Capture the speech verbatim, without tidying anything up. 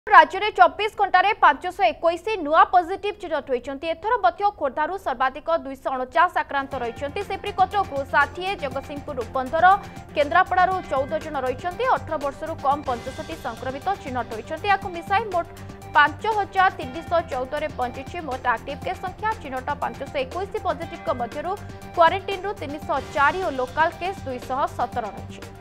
राज्य में चौबीस घंटे पांच सौ इक्कीस नुआ पॉजिटिव चिन्हट होती। एथर मध्य खोर्धारू सर्वाधिक दुईश अणचाश आक्रांत रही। सेपरी कटकू षाठी, जगतसिंहपुर पंदर, केन्द्रापड़ारू चौदह जन रही। अठर वर्षर कम पंचष्टि संक्रमित चिन्हट होती। मिसाई मोट पांच हजार तीन सौ चौदह पहुंची। मोट आक्टिव केस संख्या चिन्हट पांच सौ इक्कीस पॉजिटिव मध्य क्वारंटाइन तीन सौ चार और लोकाल केस दुईश सतर रही।